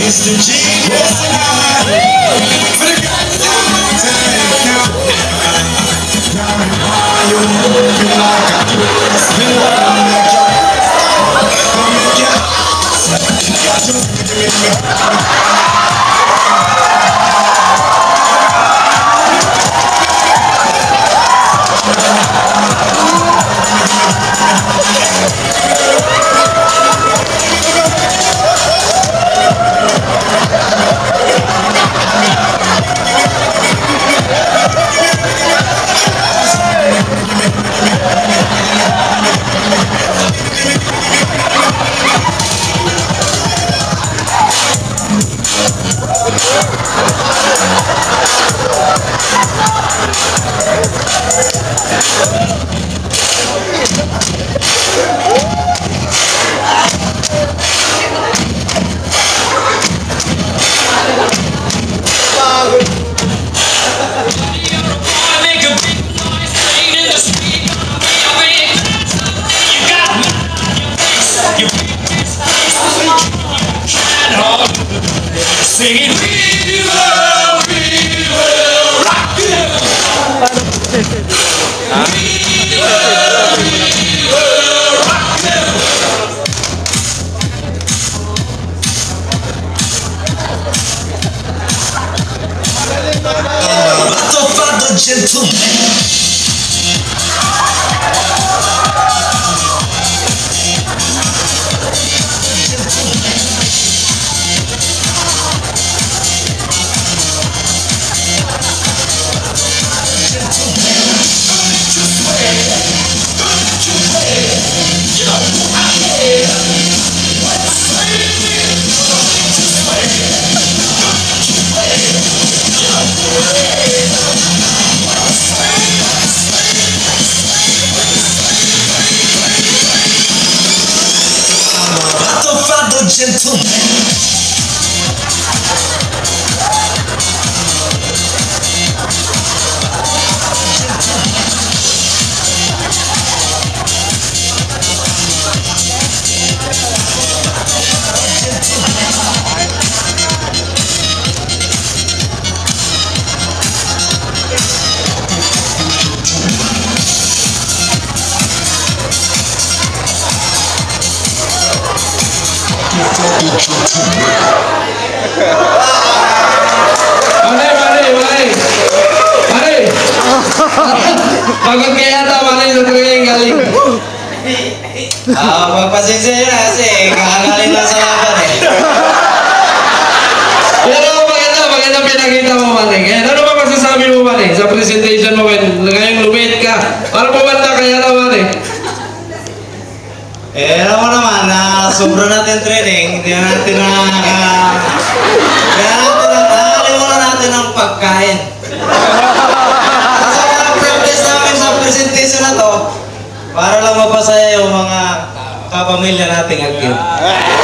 Mr. Genius and I forgot the time now. Why you moving like a spin on the job? Singing, we will rock you. We will rock you. Father, gentlemen. Gentlemen. Mari. Pagod kaya ito, mali sa talaga yung galing. Magpasensya nyo na kasi kakagaling lang sa laban eh. Yan ako maganda pinakita mo, Maring. Ano ba masasabi mo, Maring, sa presentation mo ngayong lumit ka? Parang pumanda kaya na, Maring. Alam mo naman na sobra natin training, hindi na natin nakalimutan natin ang pagkain. Kasi practice namin sa presentation na to, para lang mapasaya yung mga kapamilya nating agad.